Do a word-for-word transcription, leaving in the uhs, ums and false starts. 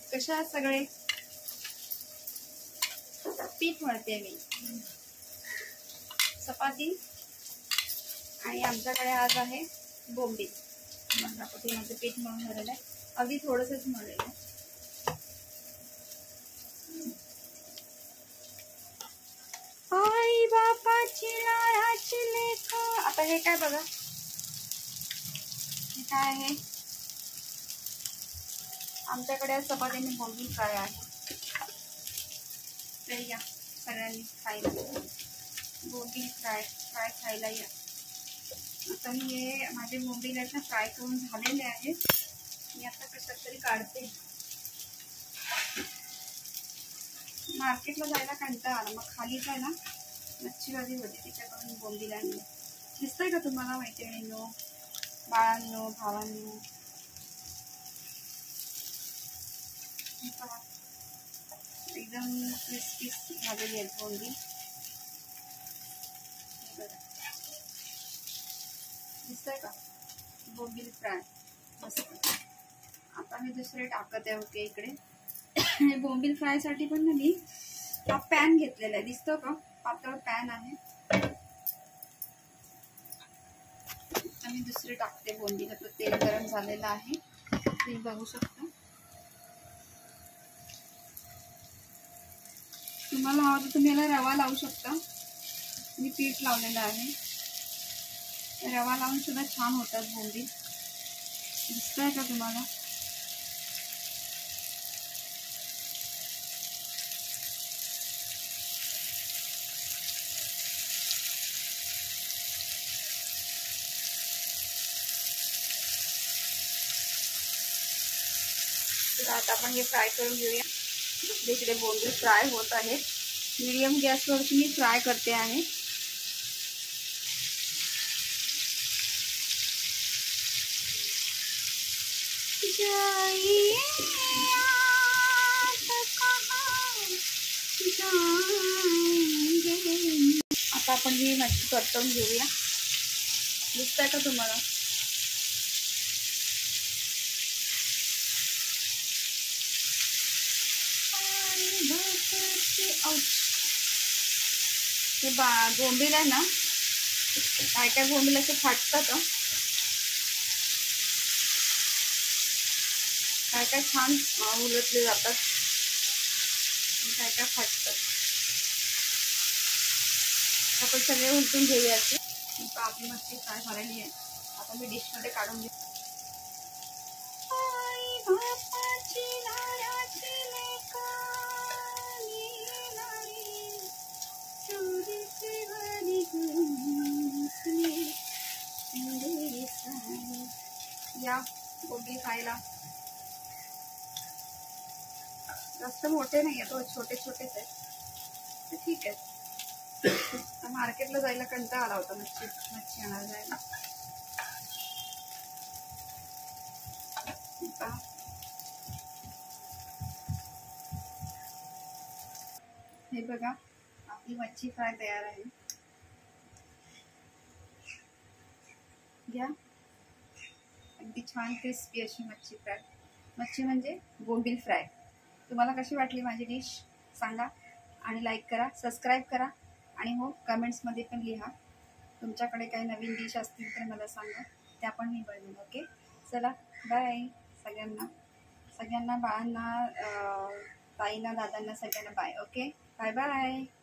कशा आहात सगळे? पीठ मळते मी चपाती आणि आमच्याकडे आज आहे बोंबील. माझं माझं पीठ मळून झालेलं आहे, अगदी थोडंसंच मळलेलं आहे. आई बापाची लाडाची लेक. आता हे काय बघा, हे काय आहे? आमच्याकडे आज चपातीने बोंबील फ्राय आहे. तर या सगळ्यांनी खायला बोंबील फ्राय फ्राय खायला या. आता मी हे माझे बोंबील आहेत ना फ्राय करून झालेले आहेत. मी आता कशात तरी काढते. मार्केटला जायला कंटाळा आला, मग खाली काय ना मच्छीवाली होती तिच्याकडून बोंबील आणली. दिसतंय का तुम्हाला मैत्रिणींनो, बाळांनो, भावांनो? एकदम क्रिस्पी झालेली आहेत बोंबील. दिसतंय का बोंबील फ्राय मस्त. आता मी दुसरे टाकत आहे. ओके, इकडे हे बोंबील फ्राय साठी पण ना मी हा पॅन घेतलेला आहे. दिसतो का? पातळ पॅन आहे. आता मी दुसरे टाकते बोंबील. आता तेल गरम झालेलं आहे, तुम्ही बघू शकता. तुम्हाला हवं तर तुम्ही याला रवा लावू शकता. मी पीठ लावलेलं आहे. रवा लावून सुद्धा छान होतात बोंबील. दिसतंय का तुम्हाला? तर आता आपण हे फ्राय करून घेऊया. इकडे बोंबील फ्राय होत आहेत. मीडियम गॅसवरती मी फ्राय करते आहे. आता आपण ही मच्छी परतवून घेऊया. दिसतंय का तुम्हाला? हे बा बोंबील आहे ना, काय काय बोंबील असे फाटतात, काय काय छान उलटले जातात, काय काय फाटतात. आपण सगळे उलटून घेऊया. आपली मच्छी फ्राय झालेली आहे. आता मी डिश मध्ये काढून घेऊ. या बोंबील खायला. जास्त मोठे नाही आहेत, छोटे छोटेच आहेत. तर ठीक आहे. मार्केटला जायला कंटाळा आला होता मच्छी मच्छी आणायला जायला. हे बघा, आपली मच्छी फ्राय तयार आहे. घ्या, अगदी छान क्रिस्पी अशी मच्छी फ्राय. मच्छी म्हणजे बोंबील फ्राय. तुम्हाला कशी वाटली माझी डिश सांगा, आणि लाईक करा, सबस्क्राईब करा, आणि हो कमेंट्समध्ये पण लिहा. तुमच्याकडे काही नवीन डिश असतील तर मला सांगा, त्या पण मी बनवेन. ओके, चला बाय सगळ्यांना. सगळ्यांना बाळांना, ताईंना, दादांना सगळ्यांना बाय. Okay, bye bye.